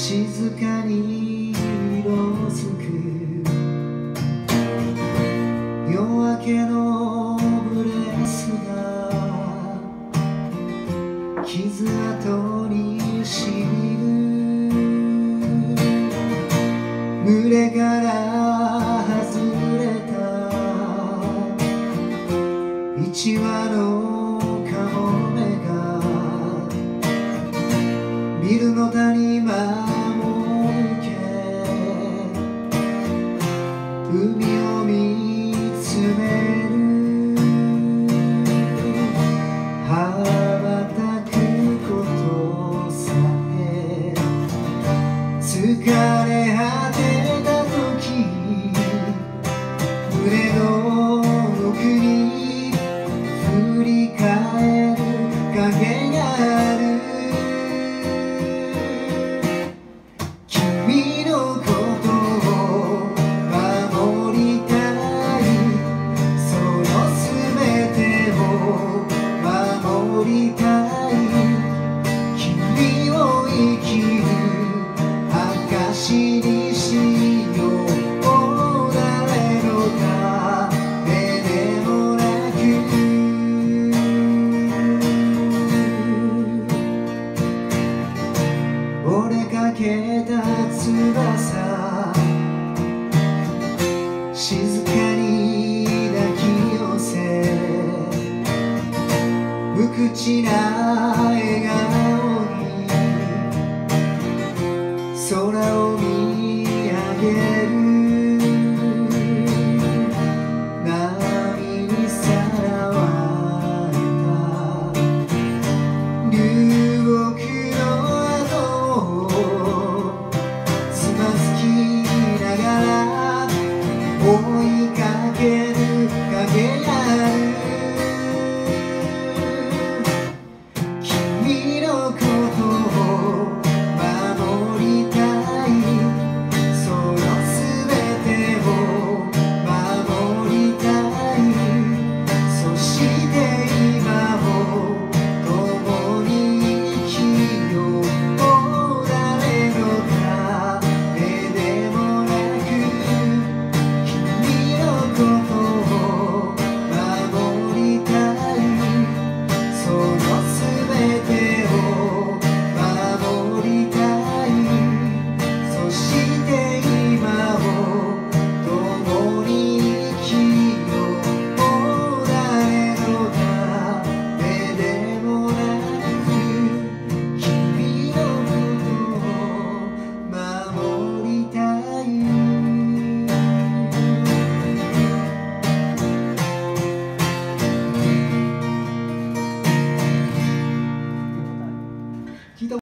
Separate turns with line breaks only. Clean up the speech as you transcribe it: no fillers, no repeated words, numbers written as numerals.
静かに色づく夜明けのブレスが傷跡にしみる。群れから外れた一羽のカモメがビルの谷間を抜け海を見つめる。羽ばたくことさえ疲れ果てた時胸の奥に振り返る影がある。君のことを守りたい、そのすべてを守りたい。君を生きる証にしよう。誰のためでもなく折れかけた翼静かに抱き寄せ無口な笑顔